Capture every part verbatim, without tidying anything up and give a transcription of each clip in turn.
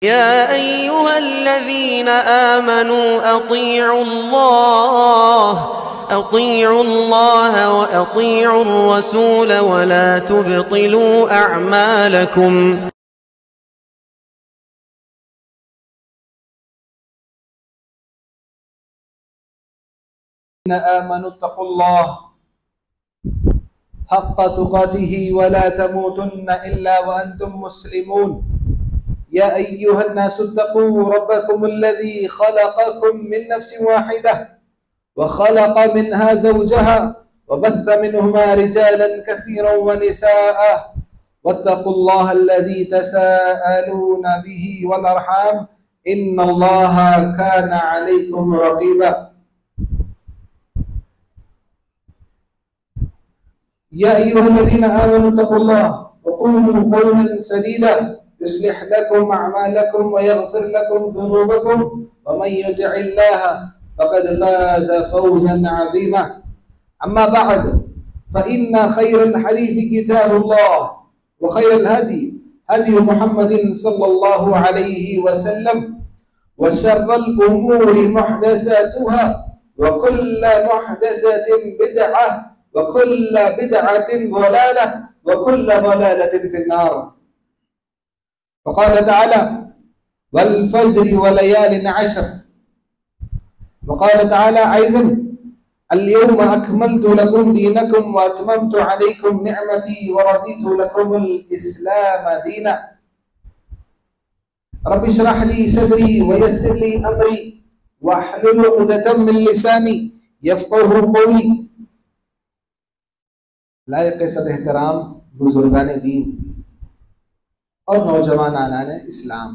يا أيها الذين آمنوا أطيعوا الله أطيعوا الله وأطيعوا الرسول ولا تبطلوا أعمالكم. آمنوا اتقوا الله حق تقاته ولا تموتن إلا وأنتم مسلمون. يا أيها الناس اتقوا ربكم الذي خلقكم من نفس واحدة وخلق منها زوجها وبث منهما رجالا كثيرا ونساء واتقوا الله الذي تساءلون به والأرحام إن الله كان عليكم رقيبا. يا أيها الذين آمنوا اتقوا الله وقولوا قولا سديدا يصلح لكم أعمالكم ويغفر لكم ذنوبكم ومن يطع الله فقد فاز فوزا عظيما. أما بعد فإن خير الحديث كتاب الله وخير الهدي هدي محمد صلى الله عليه وسلم وشر الأمور محدثاتها وكل محدثة بدعة وكل بدعة ضلالة وكل ضلالة في النار. وقال تعالى والفجر وليال عشر. وقال تعالى أيضا اليوم أكملت لكم دينكم وأتممت عليكم نعمتي ورضيت لكم الإسلام دينا. رب اشرح لي صدري ويسر لي أمري واحلل عقدة من لساني يفقهوا قولي. لائق صد احترام بزرگان دین اور نوجوان آنان اسلام،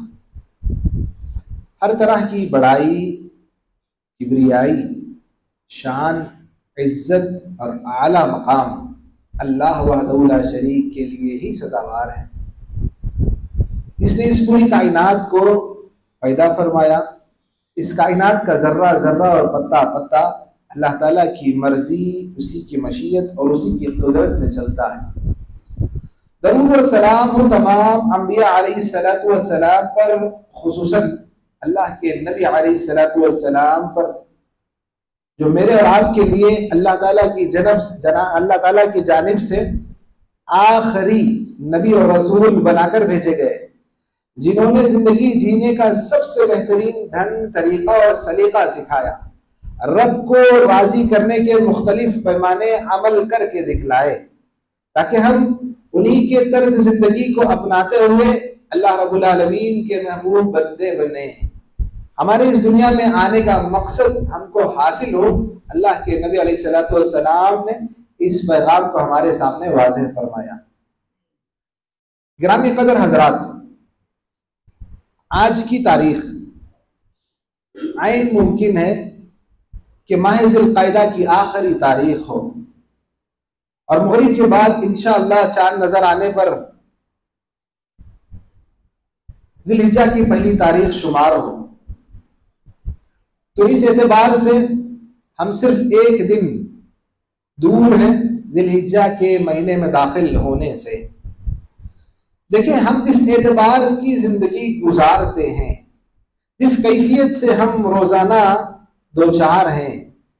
ہر طرح کی بڑائی، کبریائی، شان، عزت اور اعلیٰ مقام اللہ وحدہ لا شریک کے لیے ہی سزاوار ہے۔ اس نے اس پوری کائنات کو پیدا فرمایا۔ اس کائنات کا ذرہ ذرہ اور پتا پتا اللہ تعالیٰ کی مرضی، اسی کی مشیت اور اسی کی قدرت سے چلتا ہے۔ درود اور سلام ہو تمام انبیاء علیہ الصلوۃ والسلام پر، خصوصاً اللہ کے نبی علیہ الصلوۃ والسلام پر، جو میرے اور آپ کے لیے اللہ تعالیٰ کی جنب جنا اللہ تعالیٰ کی جانب سے آخری نبی اور رسول بنا کر بھیجے گئے، جنہوں نے زندگی جینے کا سب سے بہترین ڈھنگ، طریقہ اور سلیقہ سکھایا، رب کو راضی کرنے کے مختلف پیمانے عمل کر کے دکھلائے، تاکہ ہم انہی کے طرز زندگی کو اپناتے ہوئے اللہ رب العالمین کے محبوب بندے بنے۔ ہمارے اس دنیا میں آنے کا مقصد ہم کو حاصل ہو، اللہ کے نبی علیہ الصلوۃ والسلام نے اس پیغام کو ہمارے سامنے واضح فرمایا۔ گرامی قدر حضرات، آج کی تاریخ عین ممکن ہے کہ ماہ ذی القعدہ کی آخری تاریخ ہو اور مغرب کے بعد انشاءاللہ چاند نظر آنے پر ذی الحجہ کی پہلی تاریخ شمار ہو۔ تو اس اعتبار سے ہم صرف ایک دن دور ہیں ذی الحجہ کے مہینے میں داخل ہونے سے۔ دیکھیں، ہم جس اعتبار کی زندگی گزارتے ہیں، جس کیفیت سے ہم روزانہ دو چار ہیں،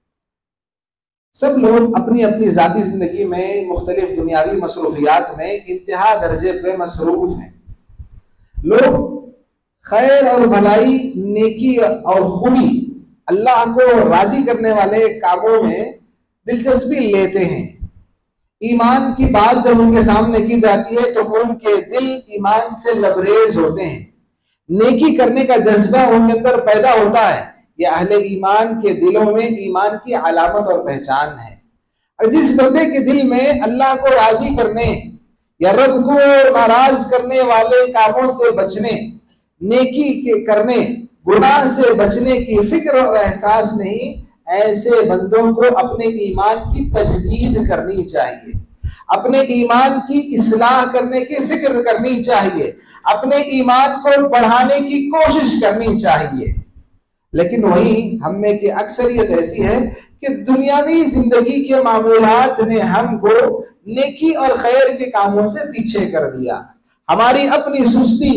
سب لوگ اپنی اپنی ذاتی زندگی میں مختلف دنیاوی مصروفیات میں انتہا درجے پہ مصروف ہیں۔ لوگ خیر اور بھلائی، نیکی اور خوبی، اللہ کو راضی کرنے والے کاموں میں دلچسپی لیتے ہیں۔ ایمان کی بات جب ان کے سامنے کی جاتی ہے تو ان کے دل ایمان سے لبریز ہوتے ہیں، نیکی کرنے کا جذبہ ان کے اندر پیدا ہوتا ہے۔ یہ اہل ایمان کے دلوں میں ایمان کی علامت اور پہچان ہے۔ جس بندے کے دل میں اللہ کو راضی کرنے یا رب کو ناراض کرنے والے کاموں سے بچنے، نیکی کے کرنے، گناہ سے بچنے کی فکر اور احساس نہیں، ایسے بندوں کو اپنے ایمان کی تجدید کرنی چاہیے، اپنے ایمان کی اصلاح کرنے کی فکر کرنی چاہیے، اپنے ایمان کو بڑھانے کی کوشش کرنی چاہیے۔ لیکن وہی ہم میں کی اکثریت ایسی ہے کہ دنیاوی زندگی کے معمولات نے ہم کو نیکی اور خیر کے کاموں سے پیچھے کر دیا۔ ہماری اپنی سستی،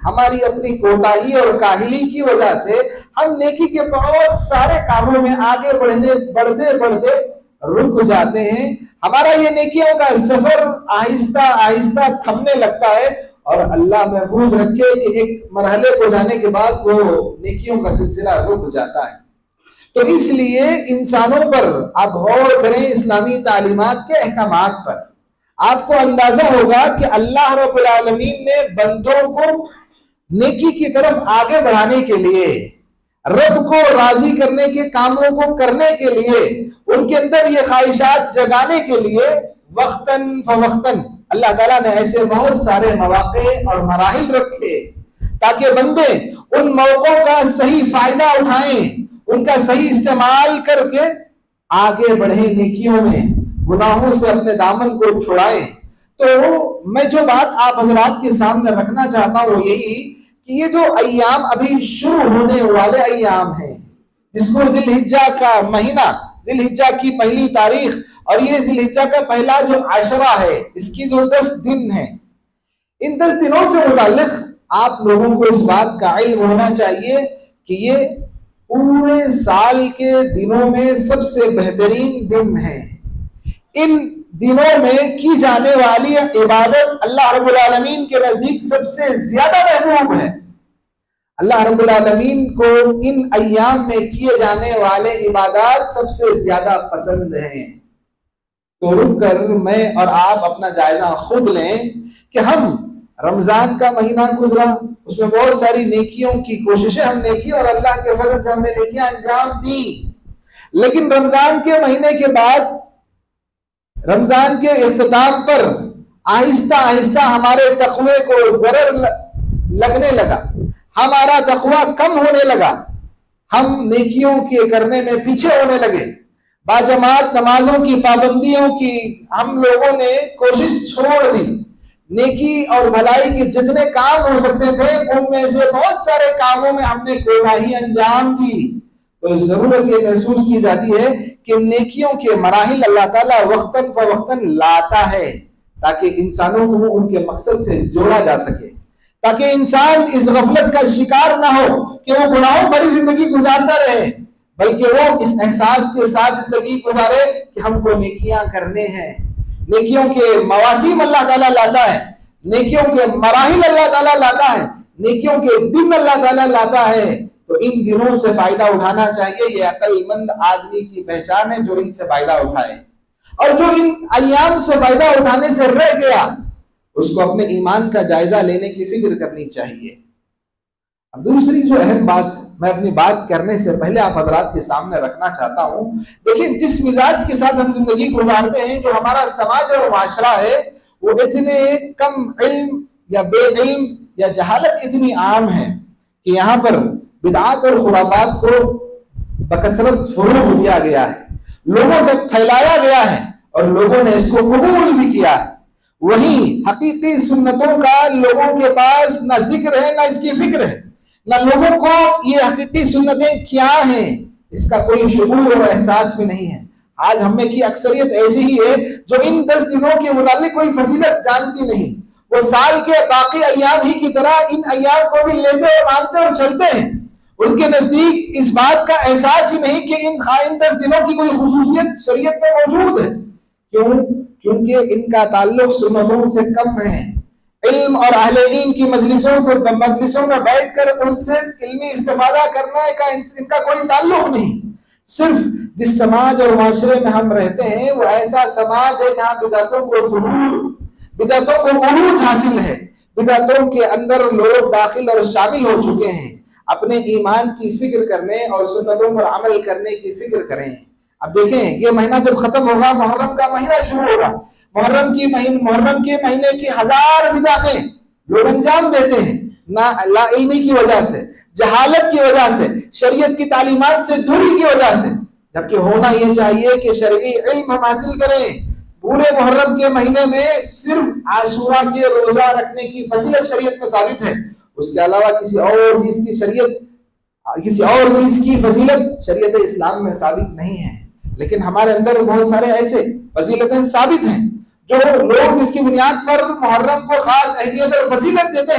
ہماری اپنی کوتاہی اور کاہلی کی وجہ سے ہم نیکی کے بہت سارے کاموں میں آگے بڑھنے بڑھتے بڑھتے رک جاتے ہیں. ہمارا یہ نیکیوں کا سفر آہستہ آہستہ تھمنے لگتا ہے اور اللہ محفوظ رکھے کہ ایک مرحلے کو جانے کے بعد وہ نیکیوں کا سلسلہ رک جاتا ہے. تو اس لیے انسانوں پر آپ غور کریں اسلامی تعلیمات کے احکامات پر. آپ کو اندازہ ہوگا کہ اللہ رب العالمین نے بندوں کو نیکی کی طرف آگے بڑھانے کے لیے، رب کو راضی کرنے کے کاموں کو کرنے کے لیے، ان کے اندر یہ خواہشات جگانے کے لیے وقتاً فوقتاً اللہ تعالیٰ نے ایسے بہت سارے مواقع اور مراحل رکھے تاکہ بندے ان موقعوں کا صحیح فائدہ اٹھائیں، ان کا صحیح استعمال کر کے آگے بڑھیں نیکیوں میں، گناہوں سے اپنے دامن کو چھڑائیں. تو میں جو بات آپ حضرات کے سامنے رکھنا چاہتا ہوں یہی کہ یہ جو ایام ابھی شروع ہونے والے ایام ہیں، جس کو ذی الحجہ کا مہینہ، ذی الحجہ کی پہلی تاریخ اور یہ ذی الحجہ کا پہلا جو عشرہ ہے، اس کی جو دس دن ہیں، ان دس دنوں سے متعلق آپ لوگوں کو اس بات کا علم ہونا چاہیے کہ یہ پورے سال کے دنوں میں سب سے بہترین دن ہیں. ان دنوں میں کی جانے والی عبادت اللہ رب العالمین کے نزدیک سب سے زیادہ محبوب ہے. اللہ رب العالمین کو ان ایام میں کیے جانے والے عبادات سب سے زیادہ پسند ہیں. تو رک کر میں اور آپ اپنا جائزہ خود لیں کہ ہم رمضان کا مہینہ گزرا، اس میں بہت ساری نیکیوں کی کوششیں ہم نے کی اور اللہ کے فضل سے ہم نے نیکیاں انجام دی. لیکن رمضان کے مہینے کے بعد، رمضان کے اختتام پر آہستہ آہستہ ہمارے تقوی کو ضرر لگنے لگا، ہمارا تقوی کم ہونے لگا، ہم نیکیوں کے کرنے میں پیچھے ہونے لگے، باجماعت نمازوں کی پابندیوں کی ہم لوگوں نے کوشش چھوڑ دی. نیکی اور بھلائی کے جتنے کام ہو سکتے تھے ان میں سے بہت سارے کاموں میں ہم نے کوتاہی انجام دی. تو ضرورت یہ محسوس کی جاتی ہے کہ نیکیوں کے مراحل اللہ تعالیٰ وقتاً فوقتاً لاتا ہے تاکہ انسانوں کو ان کے مقصد سے جوڑا جا سکے، تاکہ انسان اس غفلت کا شکار نہ ہو کہ وہ گناہوں بھری زندگی گزارتا رہے، بلکہ وہ اس احساس کے ساتھ زندگی گزارے کہ ہم کو نیکیاں کرنے ہیں. نیکیوں کے مواسم اللہ تعالیٰ لاتا ہے، نیکیوں کے مراحل اللہ تعالیٰ لاتا ہے، نیکیوں کے دن اللہ تعالیٰ لاتا ہے. تو ان دنوں سے فائدہ اٹھانا چاہیے. یہ عقل مند آدمی کی پہچان ہے جو ان سے فائدہ اٹھائے، اور جو ان ایام سے فائدہ اٹھانے سے رہ گیا اس کو اپنے ایمان کا جائزہ لینے کی فکر کرنی چاہیے. اب دوسری جو اہم بات میں اپنی بات کرنے سے پہلے آپ حضرات کے سامنے رکھنا چاہتا ہوں، دیکھیں جس مزاج کے ساتھ ہم زندگی گزارتے ہیں، جو ہمارا سماج اور معاشرہ ہے، وہ اتنے کم علم یا بے علم یا جہالت اتنی عام ہے کہ یہاں پر بدعات اور خرافات کو بکثرت فروغ دیا گیا ہے، لوگوں تک پھیلایا گیا ہے اور لوگوں نے اس کو قبول بھی کیا ہے. وہیں حقیقی سنتوں کا لوگوں کے پاس نہ ذکر ہے نہ اس کی فکر ہے، نہ لوگوں کو یہ حقیقی سنتیں کیا ہیں اس کا کوئی شعور اور احساس بھی نہیں ہے. آج ہم میں کی اکثریت ایسی ہی ہے جو ان دس دنوں کے متعلق کوئی فضیلت جانتی نہیں. وہ سال کے باقی ایام ہی کی طرح ان ایام کو بھی لیتے اور مانتے اور چلتے ہیں. ان کے نزدیک اس بات کا احساس ہی نہیں کہ ان خائن دس دنوں کی کوئی خصوصیت شریعت میں موجود ہے. کیوں؟ کیونکہ ان کا تعلق سنتوں سے کم ہے. علم اور اہل علم کی مجلسوں سے مجلسوں میں بیٹھ کر ان سے علمی استفادہ کرنا کا ان کا کوئی تعلق نہیں. صرف جس سماج اور معاشرے میں ہم رہتے ہیں وہ ایسا سماج ہے جہاں بدعتوں کو ظہور، بدعتوں کو عروج حاصل ہے، بدعتوں کے اندر لوگ داخل اور شامل ہو چکے ہیں. اپنے ایمان کی فکر کرنے اور سنتوں پر عمل کرنے کی فکر کریں. اب دیکھیں یہ مہینہ جب ختم ہوگا، محرم کا مہینہ شروع ہوگا. محرم کی مہینے محرم کے مہینے کی ہزار بدعتیں لوگ انجام دیتے ہیں، نہ لا علمی کی وجہ سے، جہالت کی وجہ سے، شریعت کی تعلیمات سے دوری کی وجہ سے. جبکہ ہونا یہ چاہیے کہ شرعی علم ہم حاصل کریں. پورے محرم کے مہینے میں صرف عاشورہ کے روزہ رکھنے کی فضیلت شریعت میں ثابت ہے، اس کے علاوہ کسی اور چیز کی شریعت کسی اور چیز کی فضیلت شریعت اسلام میں ثابت نہیں ہے. لیکن ہمارے اندر بہت سارے ایسے فضیلتیں ثابت ہیں جو لوگ جس کی بنیاد پر محرم کو خاص اہمیت اور فضیلت دیتے ہیں،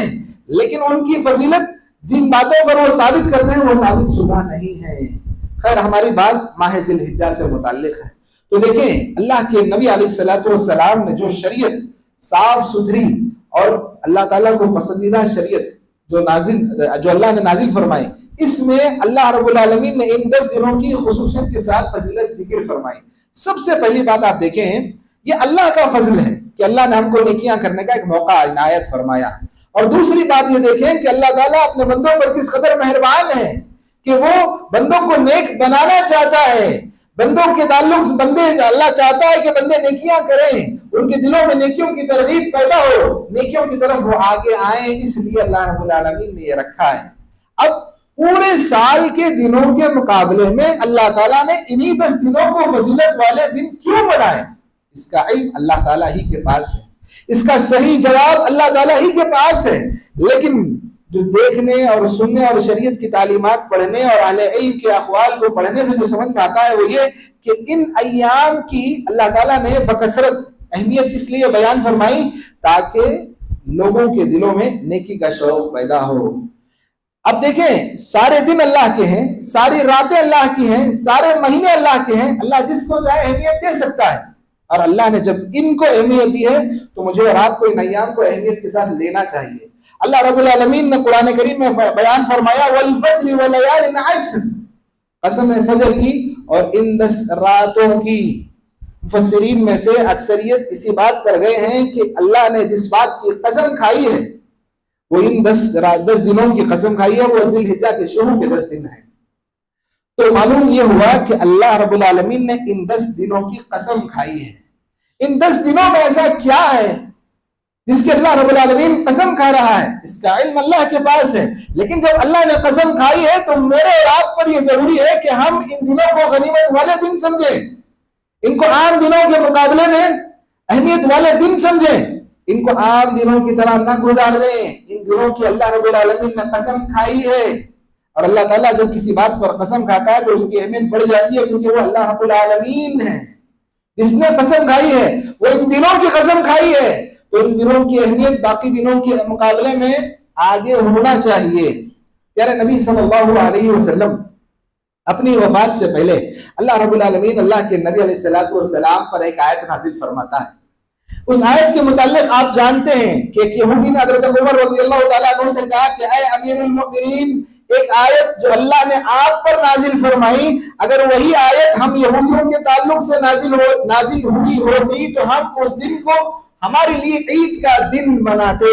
لیکن ان کی فضیلت جن باتوں پر وہ ثابت کرتے ہیں وہ ثابت شدہ نہیں ہے۔ خیر ہماری بات ماہ ذی الحجہ سے متعلق ہے، تو دیکھیں اللہ کے نبی علیہ الصلوۃ والسلام نے جو شریعت صاف ستھری اور اللہ تعالیٰ کو پسندیدہ شریعت جو نازل جو اللہ نے نازل فرمائی، اس میں اللہ رب العالمین نے ان دس دنوں کی خصوصیت کے ساتھ فضیلت ذکر فرمائی۔ سب سے پہلی بات آپ دیکھیں، یہ اللہ کا فضل ہے کہ اللہ نے ہم کو نیکیاں کرنے کا ایک موقع عنایت فرمایا، اور دوسری بات یہ دیکھیں کہ اللہ تعالیٰ اپنے بندوں پر کس قدر مہربان ہے کہ وہ بندوں کو نیک بنانا چاہتا ہے۔ بندوں کے تعلق بندے اللہ چاہتا ہے کہ بندے نیکیاں کریں، ان کے دلوں میں نیکیوں کی ترغیب پیدا ہو، نیکیوں کی طرف وہ آگے آئیں، اس لیے اللہ رب العالمین نے یہ رکھا ہے۔ اب پورے سال کے دنوں کے مقابلے میں اللہ تعالیٰ نے انہی دس دنوں کو فضیلت والے دن کیوں بنائے؟ اس کا علم اللہ تعالیٰ ہی کے پاس ہے، اس کا صحیح جواب اللہ تعالیٰ ہی کے پاس ہے۔ لیکن جو دیکھنے اور سننے اور شریعت کی تعلیمات پڑھنے اور اہل علم کے اقوال کو پڑھنے سے جو سمجھ میں آتا ہے وہ یہ کہ ان ایام کی اللہ تعالیٰ نے بکثرت اہمیت اس لیے بیان فرمائی تاکہ لوگوں کے دلوں میں نیکی کا شوق پیدا ہو۔ اب دیکھیں سارے دن اللہ کے ہیں، ساری راتیں اللہ کی ہیں، سارے مہینے اللہ کے ہیں، اللہ جس کو چاہے اہمیت دے سکتا ہے، اور اللہ نے جب ان کو اہمیت دی ہے تو مجھے اور آپ کو ان ایام کو اہمیت کے ساتھ لینا چاہیے۔ اللہ رب العالمین نے قرآن کریم میں بیان فرمایا والفجر ولیال عشر، قسم ہے فجر کی اور ان دس راتوں کی۔ مفسرین میں سے اکثریت اسی بات پر گئے ہیں کہ اللہ نے جس بات کی قسم کھائی ہے وہ ان دس دس دنوں کی قسم کھائی ہے، وہ ذی الحجہ کے شروع کے دس دن ہیں۔ تو معلوم یہ ہوا کہ اللہ رب العالمین نے ان دس دنوں کی قسم کھائی ہے۔ ان دس دنوں میں ایسا کیا ہے جس کے اللہ رب العالمین قسم کھا رہا ہے؟ اس کا علم اللہ کے پاس ہے، لیکن جب اللہ نے قسم کھائی ہے تو میرے اور آپ پر یہ ضروری ہے کہ ہم ان دنوں کو غنیمت والے دن سمجھیں، ان کو عام دنوں کے مقابلے میں اہمیت والے دن سمجھیں، ان کو عام دنوں کی طرح نہ گزار دیں۔ ان دنوں کی اللہ رب العالمین نے قسم کھائی ہے، اور اللہ تعالیٰ جب کسی بات پر قسم کھاتا ہے تو اس کی اہمیت بڑھ جاتی ہے، کیونکہ وہ اللہ رب العالمین ہے جس نے قسم کھائی ہے، وہ ان دنوں کی قسم کھائی ہے، تو ان دنوں کی اہمیت باقی دنوں کے مقابلے میں آگے ہونا چاہیے۔ پیارے نبی صلی اللہ علیہ وسلم اپنی وفات سے پہلے اللہ رب العالمین اللہ کے نبی علیہ الصلوۃ والسلام پر ایک آیت نازل فرماتا ہے۔ اس آیت کے متعلق آپ جانتے ہیں کہ ایک یہودی نے حضرت عمر رضی اللہ تعالیٰ عنہ سے کہا کہ اے امیر المؤمنین، ایک آیت جو اللہ نے آپ پر نازل فرمائی، اگر وہی آیت ہم یہودیوں کے تعلق سے نازل ہو نازل ہوئی ہوتی تو ہم اس دن کو ہمارے لیے عید کا دن مناتے۔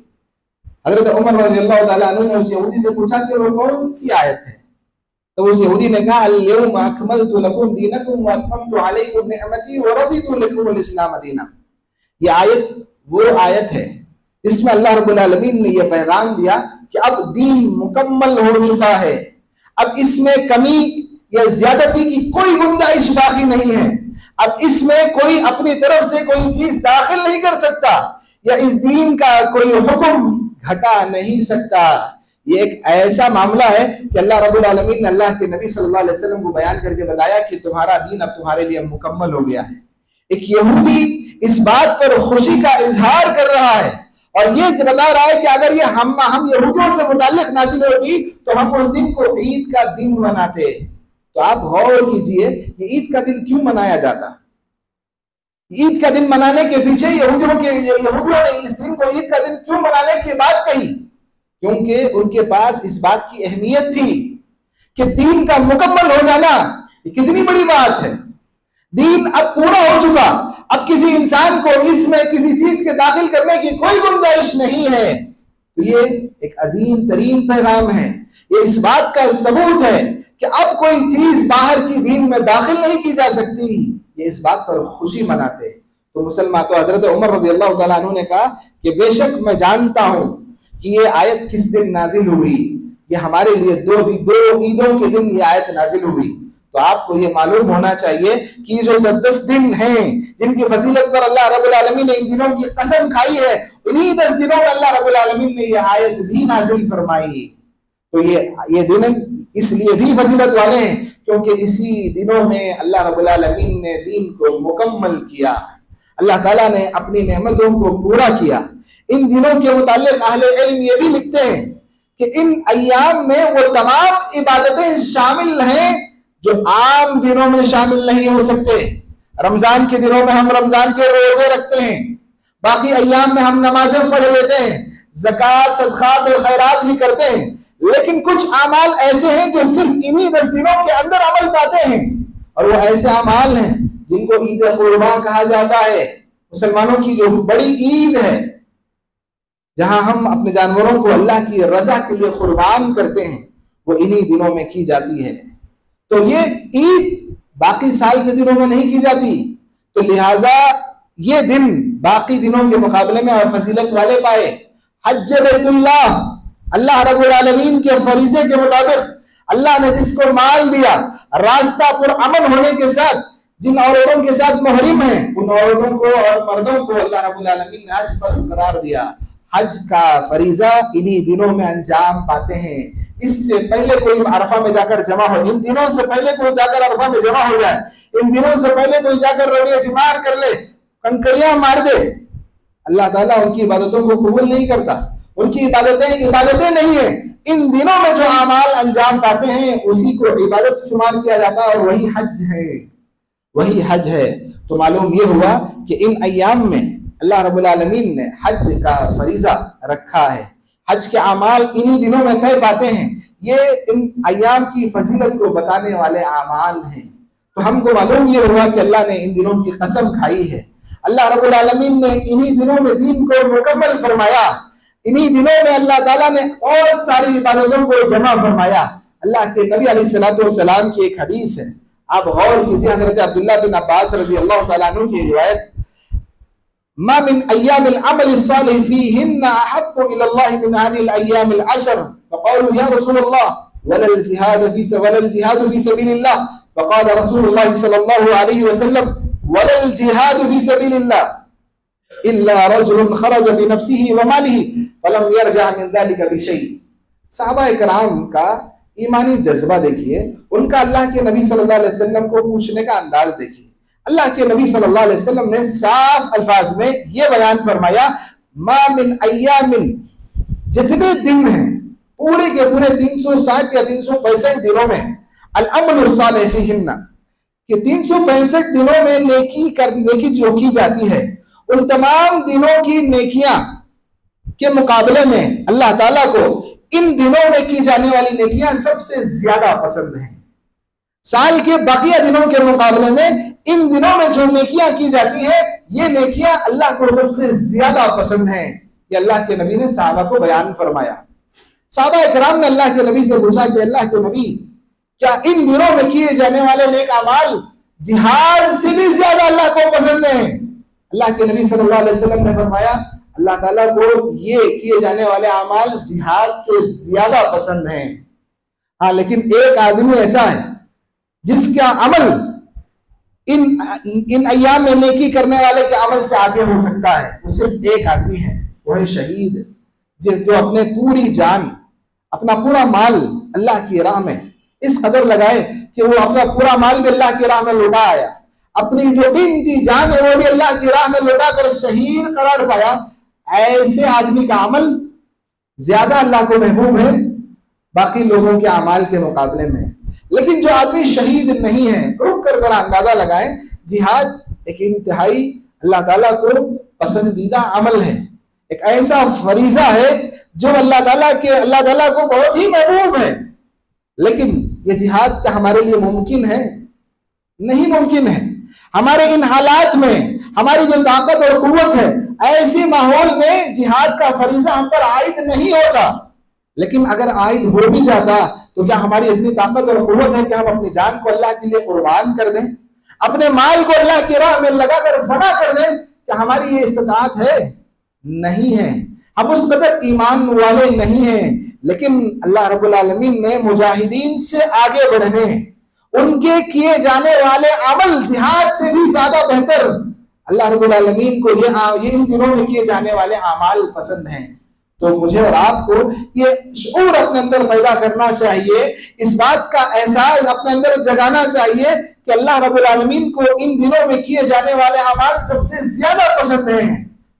حضرت عمر رضی اللہ تعالیٰ عنہ نے اس یہودی سے پوچھا کہ وہ کون سی آیت ہے؟ تو اس یہودی نے کہا اليوم اکملت لکم دینکم واتممت علیکم نعمتی ورضیت لکم الاسلام دینا۔ یہ آیت وہ آیت ہے جس میں اللہ رب العالمین نے یہ پیغام دیا کہ اب دین مکمل ہو چکا ہے، اب اس میں کمی یا زیادتی کی کوئی گنجائش باقی نہیں ہے، اب اس میں کوئی اپنی طرف سے کوئی چیز داخل نہیں کر سکتا یا اس دین کا کوئی حکم گھٹا نہیں سکتا۔ یہ ایک ایسا معاملہ ہے کہ اللہ رب العالمین نے اللہ کے نبی صلی اللہ علیہ وسلم کو بیان کر کے بتایا کہ تمہارا دین اب تمہارے لیے مکمل ہو گیا ہے۔ ایک یہودی اس بات پر خوشی کا اظہار کر رہا ہے اور یہ بتا رہا ہے کہ اگر یہ ہم ہم یہودیوں سے متعلق نازل ہوتی تو ہم اس دن کو عید کا دن مناتے۔ تو آپ غور کیجئے کہ عید کا دن کیوں منایا جاتا؟ عید کا دن منانے کے پیچھے یہودیوں کے یہودیوں نے اس دن کو عید کا دن کیوں منانے کی بات کہی؟ کیونکہ ان کے پاس اس بات کی اہمیت تھی کہ دین کا مکمل ہو جانا یہ کتنی بڑی بات ہے۔ دین اب پورا ہو چکا، اب کسی انسان کو اس میں کسی چیز کے داخل کرنے کی کوئی گنجائش نہیں ہے۔ تو یہ ایک عظیم ترین پیغام ہے، یہ اس بات کا ثبوت ہے کہ اب کوئی چیز باہر کی دین میں داخل نہیں کی جا سکتی۔ یہ اس بات پر خوشی مناتے۔ تو مسلمان تو حضرت عمر رضی اللہ تعالیٰ عنہ نے کہا کہ بے شک میں جانتا ہوں کہ یہ آیت کس دن نازل ہوئی، یہ ہمارے لیے دو دو عیدوں کے دن یہ آیت نازل ہوئی۔ تو آپ کو یہ معلوم ہونا چاہیے کہ جو دس دن ہیں جن کی فضیلت پر اللہ رب العالمین نے ان دنوں کی قسم کھائی ہے، انہی دس دنوں میں اللہ رب العالمین نے یہ آیت بھی نازل فرمائی۔ تو یہ یہ دن اس لیے بھی فضیلت والے ہیں کیونکہ اسی دنوں میں اللہ رب العالمین نے دین کو مکمل کیا، اللہ تعالیٰ نے اپنی نعمتوں کو پورا کیا۔ ان دنوں کے متعلق اہل علم یہ بھی لکھتے ہیں کہ ان ایام میں وہ تمام عبادتیں شامل ہیں جو عام دنوں میں شامل نہیں ہو سکتے۔ رمضان کے دنوں میں ہم رمضان کے روزے رکھتے ہیں، باقی ایام میں ہم نمازیں پڑھ لیتے ہیں، زکوٰۃ صدقات اور خیرات بھی کرتے ہیں، لیکن کچھ اعمال ایسے ہیں جو صرف انہی دس دنوں کے اندر عمل پاتے ہیں، اور وہ ایسے اعمال ہیں جن کو عید قربان کہا جاتا ہے، مسلمانوں کی جو بڑی عید ہے جہاں ہم اپنے جانوروں کو اللہ کی رضا کے لیے قربان کرتے ہیں، وہ انہی دنوں میں کی جاتی ہے۔ تو یہ عید باقی سال کے دنوں میں نہیں کی جاتی، تو لہٰذا یہ دن باقی دنوں کے مقابلے میں اور فضیلت والے پائے۔ حج بیت اللہ، اللہ رب العالمین کے فریضے کے مطابق اللہ نے جس کو مال دیا، راستہ پر امن ہونے کے ساتھ جن عورتوں کے ساتھ محرم ہیں، ان عورتوں کو اور مردوں کو اللہ رب العالمین نے حج فرض قرار دیا۔ حج کا فریضہ انہی دنوں میں انجام پاتے ہیں۔ اس سے پہلے کوئی عرفہ میں جا کر جمع ہو، ان دنوں سے پہلے کوئی جا کر عرفہ میں جمع ہو جائے، ان دنوں سے پہلے کوئی جا کر رمی اجمار کر لے، کنکریاں مار دے، اللہ تعالیٰ ان کی عبادتوں کو قبول نہیں کرتا۔ ان کی عبادتیں عبادتیں نہیں ہیں، ان دنوں میں جو اعمال انجام پاتے ہیں اسی کو عبادت شمار کیا جاتا ہے، اور وہی حج ہے، وہی حج ہے۔ تو معلوم یہ ہوا کہ ان ایام میں اللہ رب العالمین نے حج کا فریضہ رکھا ہے، حج کے اعمال انہی دنوں میں طے پاتے ہیں، یہ ان ایام کی فضیلت کو بتانے والے اعمال ہیں۔ تو ہم کو معلوم یہ ہوا کہ اللہ نے ان دنوں کی قسم کھائی ہے، اللہ رب العالمین نے انہی دنوں میں دین کو مکمل فرمایا، انہی دنوں میں اللہ تعالیٰ نے اور ساری عبادتوں کو جمع فرمایا۔ اللہ کے نبی علیہ الصلوۃ والسلام کی ایک حدیث ہے، آپ غور کیجئے، حضرت عبداللہ بن عباس رضی اللہ تعالیٰ عنہ کی روایت، ما من ایام العمل الصالح فیہن احب الی اللہ من هذه الايام العشر فقالوا یا رسول اللہ ولا الجهاد في ولا الجهاد في سبيل الله فقال رسول الله صلی اللہ علیہ وسلم ولا الجهاد في سبيل الله الا رجل خرج بنفسه وماله فلم يرجع من ذلك بشيء۔ صحابہ کرام کا ایمانی جذبہ دیکھیے، ان کا اللہ کے نبی صلی اللہ علیہ وسلم کو پوچھنے کا انداز دیکھیے۔ اللہ کے نبی صلی اللہ علیہ وسلم نے صاف الفاظ میں یہ بیان فرمایا، ما من ایام، جتنے دن ہیں پورے کے پورے تین سو ساٹھ یا تین سو پینسٹھ دنوں میں، العمل الصالح فیہن، کہ تین سو پینسٹھ دنوں میں نیکی کر نیکی جو کی جاتی ہے، ان تمام دنوں کی نیکیاں کے مقابلے میں اللہ تعالیٰ کو ان دنوں میں کی جانے والی نیکیاں سب سے زیادہ پسند ہیں۔ سال کے باقی دنوں کے مقابلے میں ان دنوں میں جو نیکیاں کی جاتی ہیں، یہ نیکیاں اللہ کو سب سے زیادہ پسند ہیں۔ یہ اللہ کے نبی نے صحابہ کو بیان فرمایا۔ صحابہ اکرام نے اللہ کے نبی سے پوچھا کہ اللہ کے نبی، کیا ان دنوں میں کیے جانے والے نیک اعمال جہاد سے بھی زیادہ اللہ کو پسند ہیں؟ اللہ کے نبی صلی اللہ علیہ وسلم نے فرمایا، اللہ تعالیٰ کو یہ کیے جانے والے اعمال جہاد سے زیادہ پسند ہیں۔ ہاں، لیکن ایک آدمی ایسا ہے جس کا عمل ان ان ایام میں نیکی کرنے والے کے عمل سے آگے ہو سکتا ہے، وہ صرف ایک آدمی ہے، وہ ہے شہید، جس جو اپنے پوری جان، اپنا پورا مال اللہ کی راہ میں اس قدر لگائے کہ وہ اپنا پورا مال بھی اللہ کی راہ میں لوٹا آیا، اپنی جو قیمتی جان ہے وہ بھی اللہ کی راہ میں لوٹا کر شہید قرار پایا۔ ایسے آدمی کا عمل زیادہ اللہ کو محبوب ہے باقی لوگوں کے اعمال کے مقابلے میں۔ لیکن جو آدمی شہید نہیں ہے، رک کر ذرا اندازہ لگائیں، جہاد ایک انتہائی اللہ تعالیٰ کو پسندیدہ عمل ہے، ایک ایسا فریضہ ہے جو اللہ تعالیٰ کے اللہ تعالیٰ کو بہت ہی محبوب ہے، لیکن یہ جہاد کا ہمارے لیے ممکن ہے؟ نہیں ممکن ہے۔ ہمارے ان حالات میں ہماری جو طاقت اور قوت ہے، ایسی ماحول میں جہاد کا فریضہ ہم پر عائد نہیں ہوتا، لیکن اگر عائد ہو بھی جاتا تو کیا ہماری اتنی طاقت اور قوت ہے کہ ہم اپنی جان کو اللہ کے لیے قربان کر دیں، اپنے مال کو اللہ کی راہ میں لگا کر فنا کر دیں؟ کیا ہماری یہ استطاعت ہے؟ نہیں ہے، ہم اس قدر ایمان والے نہیں ہیں۔ لیکن اللہ رب العالمین نے مجاہدین سے آگے بڑھنے، ان کے کیے جانے والے عمل جہاد سے بھی زیادہ بہتر، اللہ رب العالمین کو یہ ان دنوں میں کیے جانے والے اعمال پسند ہیں۔ تو مجھے اور آپ کو یہ شعور اپنے اندر پیدا کرنا چاہیے، اس بات کا احساس اپنے اندر جگانا چاہیے کہ اللہ رب العالمین کو ان دنوں میں کیے جانے والے اعمال سب سے زیادہ پسند ہیں۔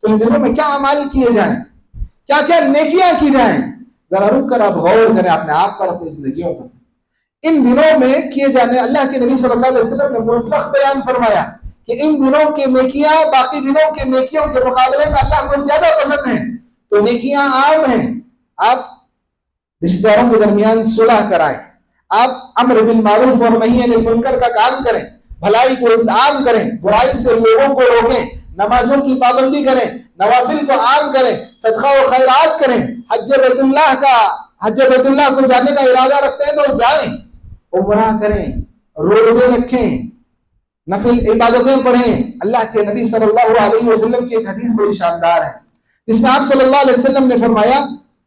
تو ان دنوں میں کیا اعمال کیے جائیں، کیا کیا نیکیاں کی جائیں، ذرا رک کر آپ غور کریں اپنے آپ پر، اپنی زندگیوں پر۔ ان دنوں میں کیے جانے، اللہ کے نبی صلی اللہ علیہ وسلم نے مطلق بیان فرمایا کہ ان دنوں کے نیکیاں باقی دنوں کے نیکیوں کے مقابلے میں اللہ کو زیادہ پسند ہیں۔ تو نیکیاں عام ہیں، آپ رشتہ داروں کے درمیان صلح کرائیں، آپ امر بالمعروف اور نہی عن المنکر کا کام کریں، بھلائی کو عام کریں، برائی سے لوگوں کو روکیں، نمازوں کی پابندی کریں، نوافل کو عام کریں، صدقہ و خیرات کریں، حج بیت اللہ کا حج بیت اللہ کو جانے کا ارادہ رکھتے ہیں تو جائیں، عمرہ کریں، روزے رکھیں، نفل عبادتیں پڑھیں۔ اللہ کے نبی صلی اللہ علیہ وسلم کی ایک حدیث بڑی شاندار ہے، جس میں آپ صلی اللہ علیہ وسلم نے فرمایا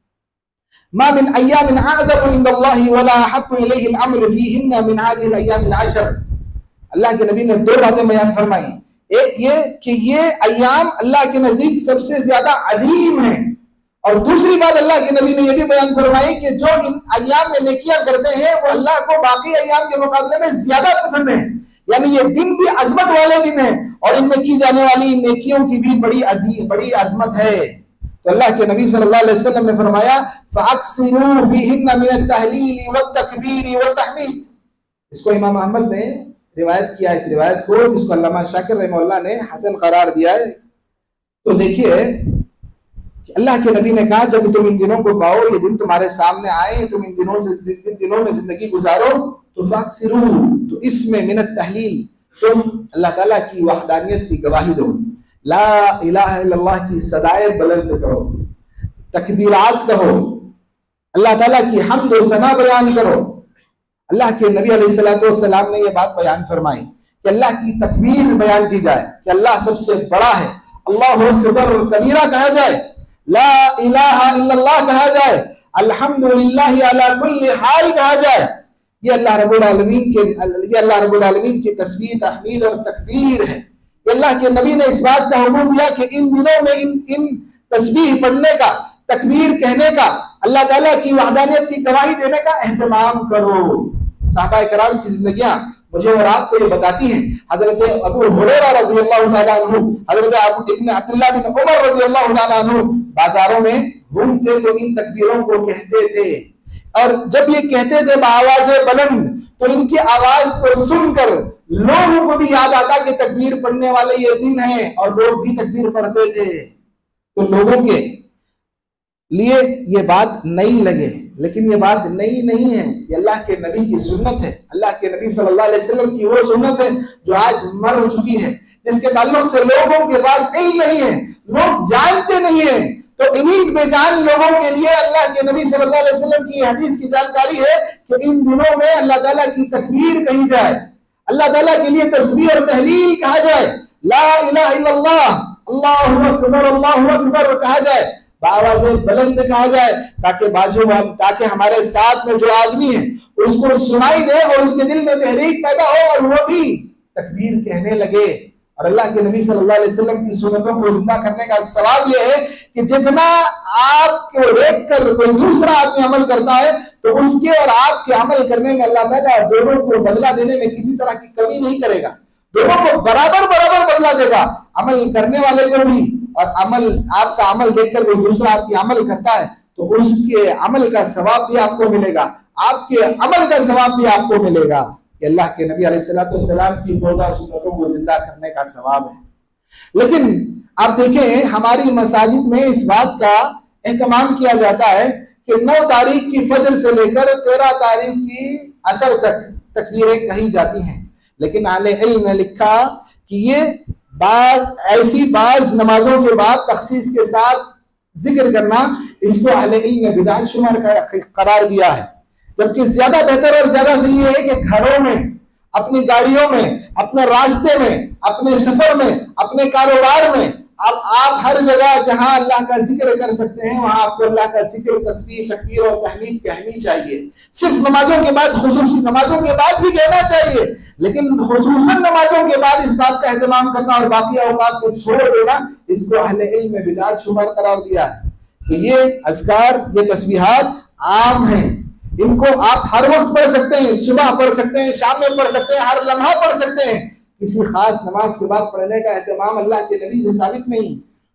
ما من ایام اعظم عند اللہ ولا احب الیہ الامر فیہن من هذه الايام العشر۔ اللہ کے نبی نے دو باتیں بیان فرمائی، ایک یہ کہ یہ ایام اللہ کے نزدیک سب سے زیادہ عظیم ہیں، اور دوسری بات اللہ کے نبی نے یہ بھی بیان فرمائی کہ جو ان ایام میں نیکیاں کرتے ہیں وہ اللہ کو باقی ایام کے مقابلے میں زیادہ پسند ہیں، یعنی یہ دن بھی عظمت والے دن ہیں اور ان میں کی جانے والی نیکیوں کی بھی بڑی عظیم بڑی عظمت ہے۔ تو اللہ کے نبی صلی اللہ علیہ وسلم نے فرمایا فَأَكْثِرُوا فِيهِنَّ مِنَ التَّهْلِيلِ وَالتَّكْبِيرِ وَالتَّحْمِيدِ۔ اس کو امام احمد نے روایت کیا، اس روایت کو جس کو علامہ شاکر رحمہ اللہ نے حسن قرار دیا ہے۔ تو دیکھیے اللہ کے نبی نے کہا جب تم ان دنوں کو پاؤ، یہ دن تمہارے سامنے آئے، تم ان دنوں سے ان دنوں میں زندگی گزارو تو فَأَكْثِرُوا، تو اس میں من التحلیل تم اللہ تعالیٰ کی وحدانیت کی گواہی دو، لا الہ الا اللہ کی صدائے بلند کرو، تکبیرات کہو، اللہ تعالیٰ کی حمد و ثنا بیان کرو۔ اللہ کے نبی علیہ الصلوۃ والسلام نے یہ بات بیان فرمائی کہ اللہ کی تکبیر بیان کی جائے کہ اللہ سب سے بڑا ہے، اللہ اکبر کبیرہ کہا جائے، لا الہ الا اللہ کہا جائے، الحمدللہ علی کل حال کہا جائے۔ یہ اللہ رب العالمین کے یہ اللہ رب العالمین کی تسبیح، تحمید اور تکبیر ہے۔ یہ اللہ کے نبی نے اس بات کا حکم دیا کہ ان دنوں میں ان ان تسبیح پڑھنے کا، تکبیر کہنے کا، اللہ تعالیٰ کی وحدانیت کی گواہی دینے کا اہتمام کرو۔ صحابہ کرام کی زندگیاں مجھے اور آپ کو یہ بتاتی ہیں۔ حضرت ابو ہریرہ رضی اللہ تعالیٰ عنہ، حضرت ابن عبداللہ بن عمر رضی اللہ تعالیٰ عنہ بازاروں میں گھومتے تو ان تکبیروں کو کہتے تھے، اور جب یہ کہتے تھے بآواز بلند تو ان کی آواز کو سن کر لوگوں کو بھی یاد آتا کہ تکبیر پڑھنے والے یہ دن ہیں، اور لوگ بھی تکبیر پڑھتے تھے۔ تو لوگوں کے لیے یہ بات نئی لگے، لیکن یہ بات نئی نہیں ہے، یہ اللہ کے نبی کی سنت ہے، اللہ کے نبی صلی اللہ علیہ وسلم کی وہ سنت ہے جو آج مر چکی ہے، جس کے تعلق سے لوگوں کے پاس علم نہیں ہے، لوگ جانتے نہیں ہیں۔ تو انہی بے جان لوگوں کے لیے اللہ کے نبی صلی اللہ علیہ وسلم کی حدیث کی جانکاری ہے کہ ان دنوں میں اللہ تعالیٰ کی تکبیر کہی جائے، اللہ تعالیٰ کے لیے تسبیح اور تحلیل کہا جائے، لا الہ الا اللہ، اللہ اکبر اللہ اکبر کہا جائے، بآواز بلند کہا جائے، تاکہ باجو تاکہ ہمارے ساتھ میں جو آدمی ہے اس کو سنائی دے اور اس کے دل میں تحریک پیدا ہو اور وہ بھی تکبیر کہنے لگے۔ اور اللہ کے نبی صلی اللہ علیہ وسلم کی سنتوں کو زندہ کرنے کا ثواب یہ ہے کہ جتنا آپ کو دیکھ کر کوئی دوسرا آدمی عمل کرتا ہے تو اس کے اور آپ کے عمل کرنے میں اللہ تعالیٰ دونوں کو بدلہ دینے میں کسی طرح کی کمی نہیں کرے گا، دونوں کو برابر برابر بدلہ دے گا، عمل کرنے والے کو بھی، اور عمل آپ کا عمل دیکھ کر کوئی دوسرا آدمی عمل کرتا ہے تو اس کے عمل کا ثواب بھی آپ کو ملے گا، آپ کے عمل کا ثواب بھی آپ کو ملے گا۔ کہ اللہ کے نبی علیہ الصلوۃ والسلام کی مردہ سنتوں کو زندہ کرنے کا ثواب ہے۔ لیکن آپ دیکھیں ہماری مساجد میں اس بات کا اہتمام کیا جاتا ہے کہ نو تاریخ کی فجر سے لے کر تیرہ تاریخ کی عصر تک تکبیریں کہی جاتی ہیں، لیکن اہل علم نے لکھا کہ یہ بعض ایسی بعض نمازوں کے بعد تخصیص کے ساتھ ذکر کرنا اس کو اہل علم نے بدعت شمار قرار دیا ہے، جبکہ زیادہ بہتر اور زیادہ صحیح ہے کہ گھروں میں، اپنی گاڑیوں میں، اپنے راستے میں، اپنے سفر میں، اپنے کاروبار میں، اب آپ ہر جگہ جہاں اللہ کا ذکر کر سکتے ہیں وہاں آپ کو اللہ کا ذکر، تسبیح، تکبیر اور تحمید کہنی چاہیے۔ صرف نمازوں کے بعد، خصوصی نمازوں کے بعد بھی کہنا چاہیے، لیکن خصوصاً نمازوں کے بعد اس بات کا اہتمام کرنا اور باقی اوقات کو چھوڑ دینا اس کو اہل علم میں بدعت شمار قرار دیا ہے۔ تو یہ اذکار، یہ تسبیحات عام ہیں، ان کو آپ ہر وقت پڑھ سکتے ہیں، صبح پڑھ سکتے ہیں، شام میں پڑھ سکتے ہیں، ہر لمحہ پڑھ سکتے ہیں۔ کسی خاص نماز کے بعد پڑھنے کا اہتمام اللہ کے نبی سے ثابت نہیں۔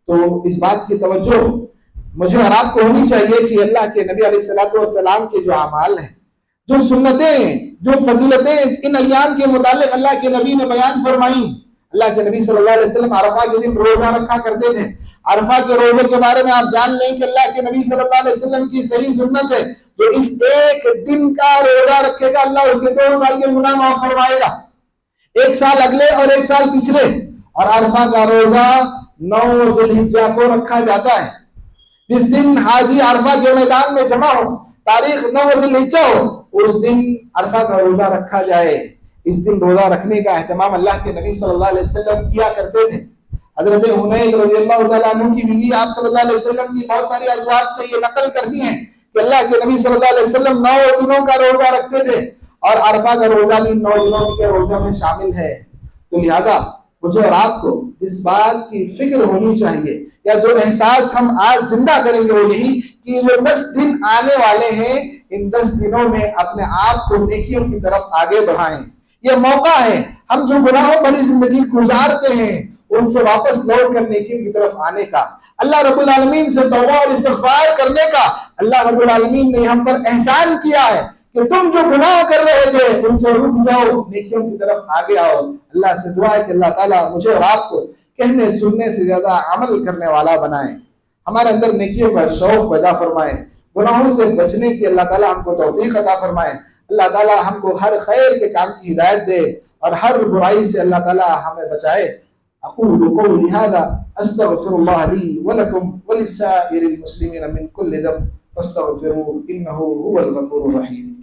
تو اس بات کی توجہ مجھے اور آپ کو ہونی چاہیے کہ اللہ کے نبی علیہ الصلوۃ والسلام کے جو اعمال ہیں، جو سنتیں، جو فضیلتیں ان ایام کے متعلق اللہ کے نبی نے بیان فرمائی. اللہ کے نبی صلی اللہ علیہ وسلم عرفہ کے دن روزہ رکھا کرتے تھے. عرفہ کے روزے کے بارے میں آپ جان لیں کہ اللہ کے نبی صلی اللہ علیہ وسلم کی صحیح سنت ہے، جو اس ایک دن کا روزہ رکھے گا اللہ اس کے دو سال کے گناہ معاف فرمائے گا، ایک سال اگلے اور ایک سال پچھلے. اور عرفہ کا روزہ نو ذی الحجہ کو رکھا جاتا ہے. جس دن حاجی عرفہ کے میدان میں جمع ہو، تاریخ نو ذی الحجہ ہو، اس دن عرفہ کا روزہ رکھا جائے. اس دن روزہ رکھنے کا اہتمام اللہ کے نبی صلی اللہ علیہ وسلم کیا کرتے تھے. حضرت حنید رضی اللہ تعالیٰ عنہ کی بیوی آپ صلی اللہ علیہ وسلم کی بہت ساری ازواج سے یہ نقل کرتی ہیں کہ اللہ کے نبی صلی اللہ علیہ وسلم نو دنوں کا روزہ رکھتے تھے، اور عرفہ کا روزہ بھی نو دنوں کے روزوں میں شامل ہے. تو لہذا مجھے اور آپ کو اس بات کی فکر ہونی چاہیے، یا جو احساس ہم آج زندہ کریں گے وہ یہی کہ جو دس دن آنے والے ہیں، ان دس دنوں میں اپنے آپ کو نیکیوں کی طرف آگے بڑھائیں. یہ موقع ہے ہم جو گناہوں بھری زندگی گزارتے ہیں ان سے واپس لوٹ کر نیکیوں کی طرف آنے کا، اللہ رب العالمین سے توبہ اور استغفار کرنے کا. اللہ رب العالمین نے ہم پر احسان کیا ہے کہ تم جو گناہ کر رہے تھے ان سے رک جاؤ، نیکیوں کی طرف آگے آؤ. اللہ سے دعا ہے کہ اللہ تعالیٰ مجھے اور آپ کو کہنے سننے سے زیادہ عمل کرنے والا بنائیں، ہمارے اندر نیکیوں کا شوق پیدا فرمائیں، گناہوں سے بچنے کی اللہ تعالیٰ ہم کو توفیق عطا فرمائیں. اللہ تعالیٰ ہم کو ہر خیر کے کام کی ہدایت دے اور ہر برائی سے اللہ تعالیٰ ہمیں بچائے. اقول قولي هذا استغفر الله لي ولكم ولسائر المسلمين من كل ذنب فاستغفروه انه هو الغفور الرحيم.